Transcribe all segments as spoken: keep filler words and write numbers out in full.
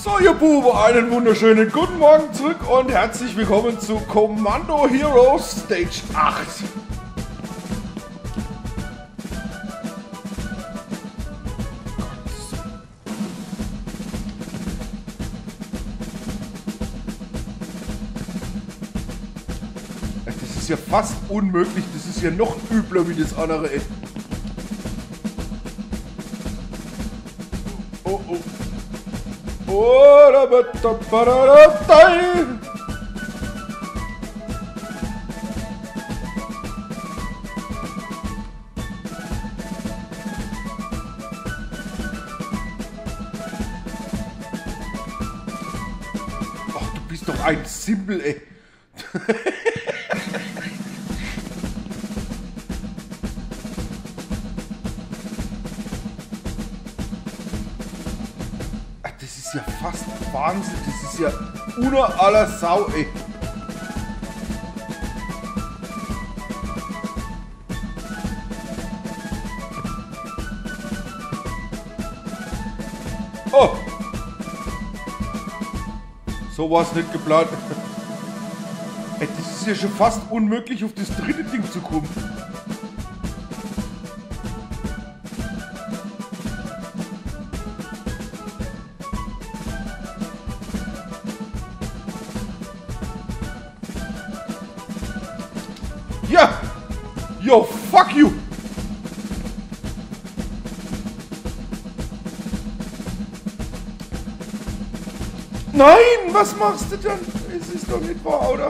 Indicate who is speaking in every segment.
Speaker 1: So, ihr Bube, einen wunderschönen guten Morgen zurück und herzlich willkommen zu Commando Heroes Stage acht. Das ist ja fast unmöglich, das ist ja noch übler wie das andere. Oh, oh. Oh, da wird da da da da. Ach, du bist doch ein Simpel, ey. Das ist ja fast Wahnsinn, das ist ja unter aller Sau, ey. Oh! So war es nicht geplant. Ey, das ist ja schon fast unmöglich, auf das dritte Ding zu kommen. Ja! Yo, fuck you! Nein, was machst du denn? Es ist doch nicht wahr, oder?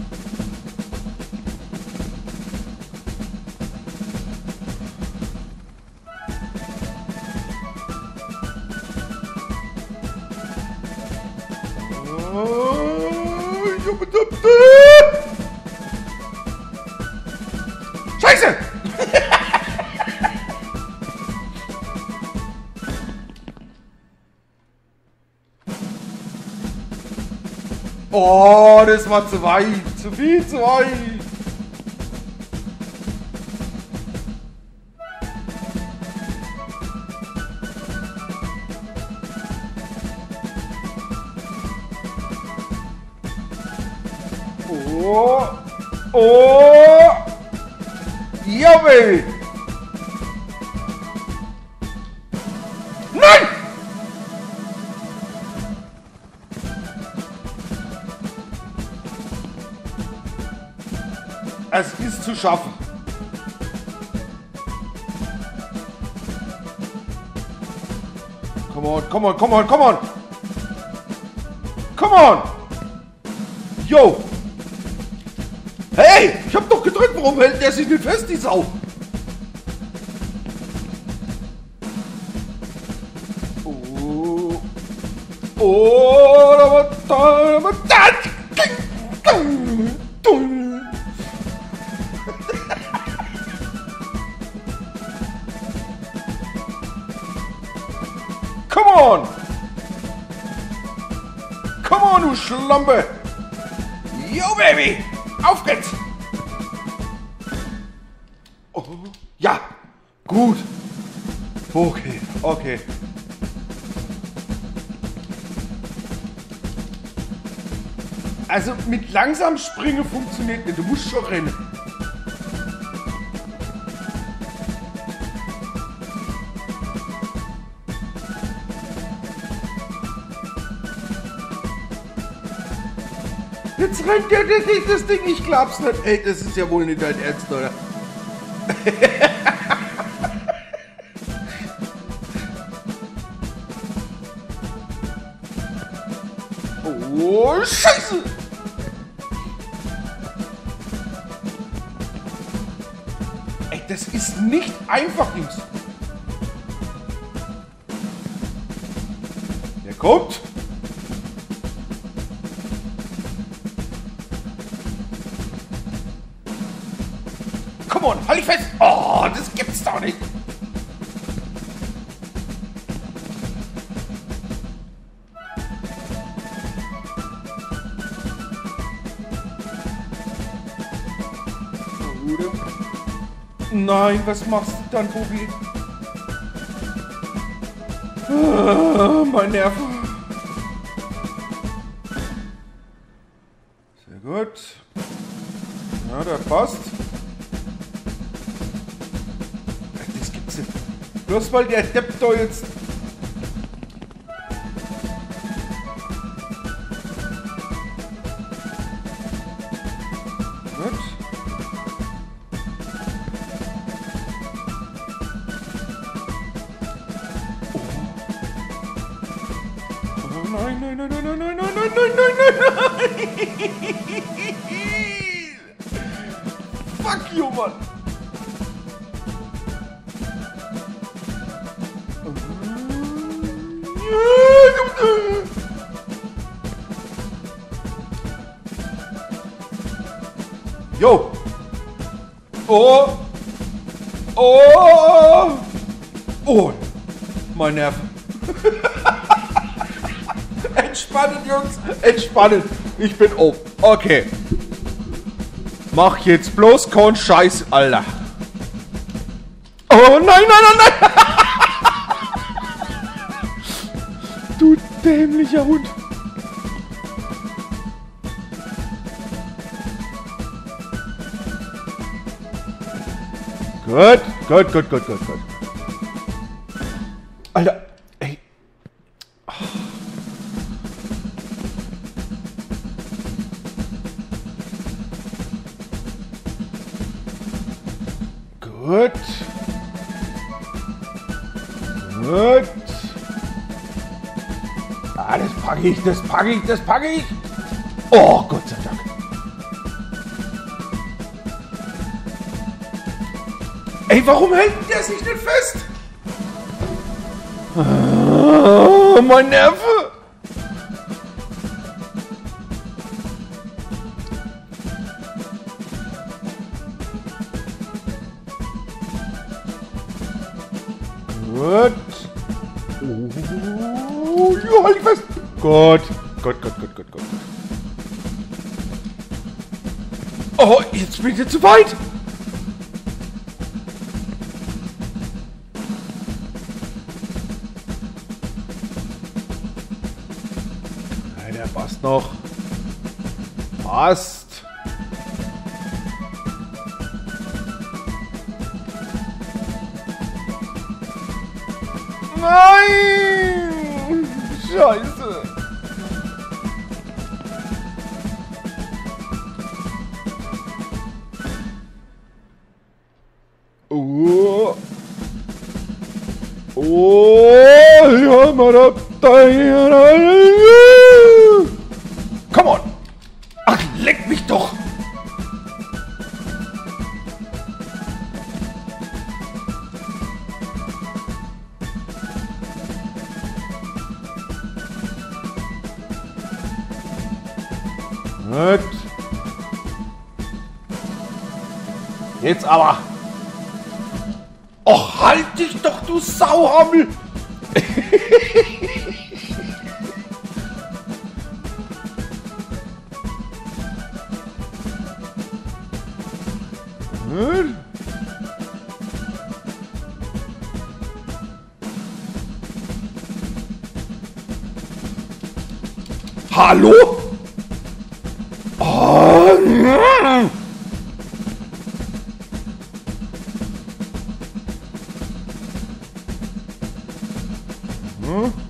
Speaker 1: Scheiße! Oh, das war zu weit. Zu viel zu weit. Oh. Oh. Ja, Baby. Nein! Es ist zu schaffen. Come on, come on, come on, come on. Come on. Yo. Hey, ich hab doch gedrückt, warum hält der sich nicht fest, die Sau? Oh. Oh, da war da, da war da. Come on! Come on, du Schlampe! Yo, Baby! Auf geht's! Oh, ja! Gut! Okay, okay. Also mit langsam springen funktioniert nicht, du musst schon rennen. Jetzt rennt der durch das Ding, ich glaub's nicht. Ey, das ist ja wohl nicht dein Ernst, oder? Oh, Scheiße! Ey, das ist nicht einfach, Jungs. Der kommt. Come on, halt dich fest! Oh, das gibt's doch nicht! Nein, was machst du dann, Bubi? Ah, mein Nerv. Gut. Ja, der passt. Das gibt's nicht. Bloß weil der Depp da jetzt... Gut. Oh nein, nein, nein, nein, nein, nein, nein, nein, nein, nein, nein! Fuck you, Mann! Jo! Oh! Oh! Oh! Mein Nerv! Entspannen, Jungs! Entspannen! Ich bin oben. Okay. Mach jetzt bloß keinen Scheiß, Alter. Oh nein, nein, nein, nein! Du dämlicher Hund! Gut, gut, gut, gut, gut, gut. Alter, ey. Oh. Gut. Gut. Ah, das packe ich, das packe ich, das packe ich. Oh, Gott sei Dank. Ey, warum hält der sich nicht fest? Oh, mein Nerve! Gut. Oh, ja, halt fest. Gut. Gut, gut, gut, gut, gut. Oh, jetzt bin ich zu weit. Der passt noch. Passt. Nein! Scheiße. Oh. Oh, ja, mal da. Come on! Ach, leck mich doch! Gut. Jetzt aber! Och, halt dich doch, du Sauhammel! Hm? Hallo? Oh, hm. Hm?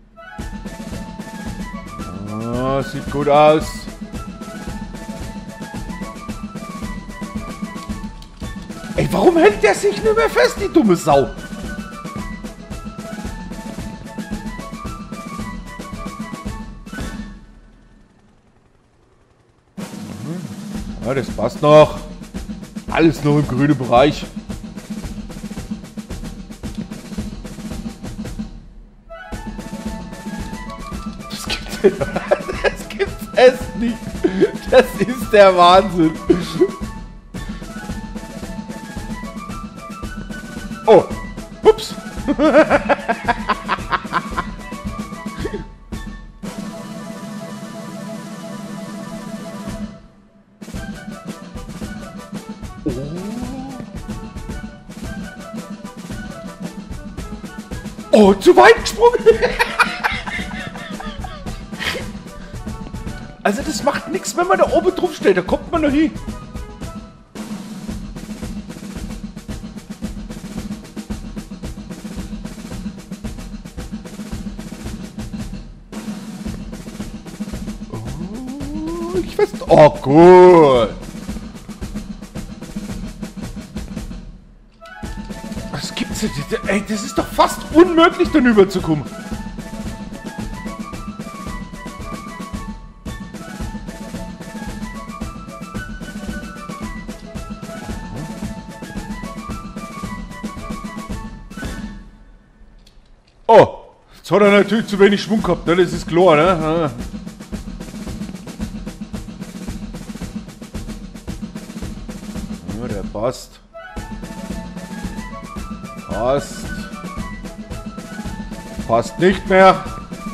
Speaker 1: Oh, sieht gut aus. Ey, warum hält der sich nicht mehr fest, die dumme Sau? Ja, das passt noch. Alles noch im grünen Bereich. Das gibt's, das gibt's es nicht. Das ist der Wahnsinn. Oh, ups. Oh, zu weit gesprungen. Also das macht nichts, wenn man da oben drauf steht. Da kommt man noch hin. Oh, ich weiß... Oh, gut. Was gibt's denn? Ey, das ist doch fast unmöglich, dann rüberzukommen. Oh, jetzt hat er natürlich zu wenig Schwung gehabt, ne? Das ist klar, ne? Ja, der passt. Passt. Passt nicht mehr.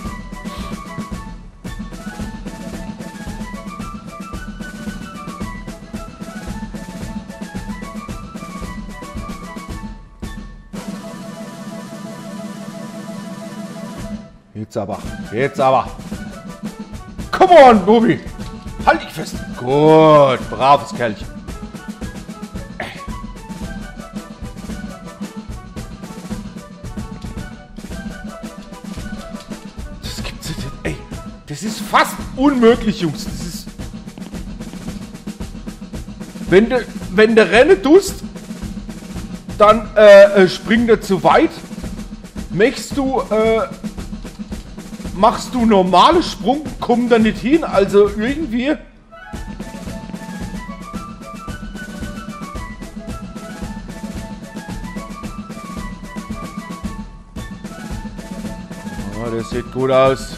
Speaker 1: Jetzt aber. Jetzt aber. Come on, Bubi. Halt dich fest. Gut. Braves Kerlchen. Das gibt's nicht. Ey. Das ist fast unmöglich, Jungs. Das ist... Wenn du, wenn du rennen tust, dann äh, äh, springt er zu weit. Möchtest du... Äh, Machst du normale Sprung, komm da nicht hin, also irgendwie... Oh, das sieht gut aus.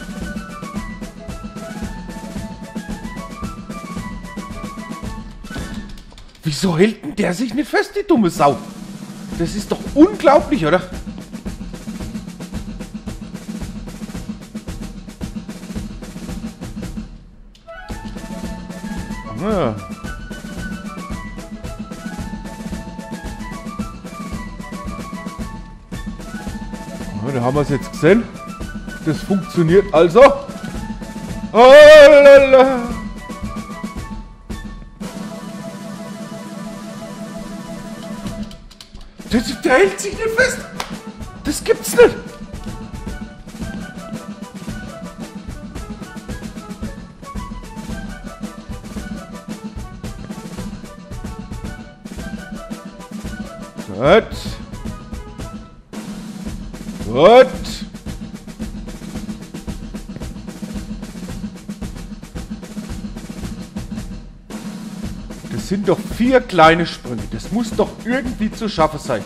Speaker 1: Wieso hält denn der sich nicht fest, die dumme Sau? Das ist doch unglaublich, oder? Ja. Ja, da haben wir es jetzt gesehen. Das funktioniert also. Oh, lala. Das, der hält sich nicht fest. Das gibt's nicht. Gut. Gut. Das sind doch vier kleine Sprünge. Das muss doch irgendwie zu schaffen sein.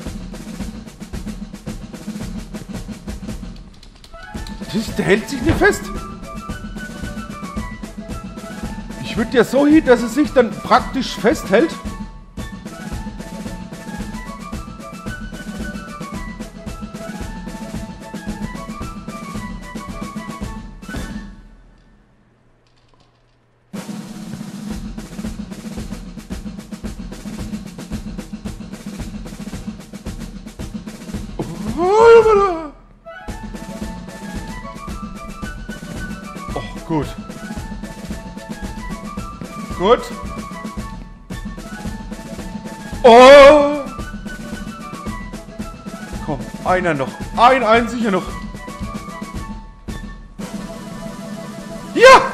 Speaker 1: Das, der hält sich nicht fest. Ich würde ja so hin, dass es sich dann praktisch festhält. Oh, gut. Gut. Oh! Komm, einer noch. Ein einziger noch. Ja!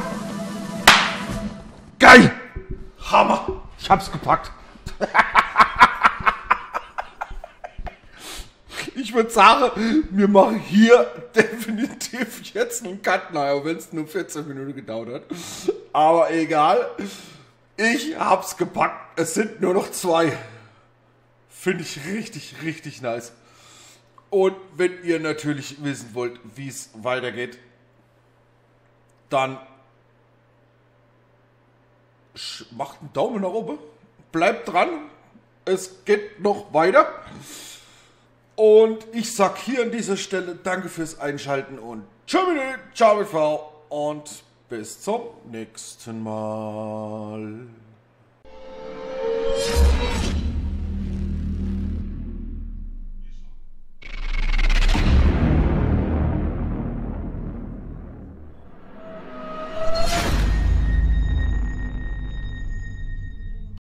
Speaker 1: Geil! Hammer! Ich hab's gepackt. Ich würde sagen, wir machen hier definitiv jetzt einen Cut, naja, wenn es nur vierzehn Minuten gedauert hat. Aber egal. Ich hab's gepackt. Es sind nur noch zwei. Finde ich richtig, richtig nice. Und wenn ihr natürlich wissen wollt, wie es weitergeht, dann macht einen Daumen nach oben. Bleibt dran. Es geht noch weiter. Und ich sag hier an dieser Stelle danke fürs Einschalten und tschüss, ciao mit V und bis zum nächsten Mal.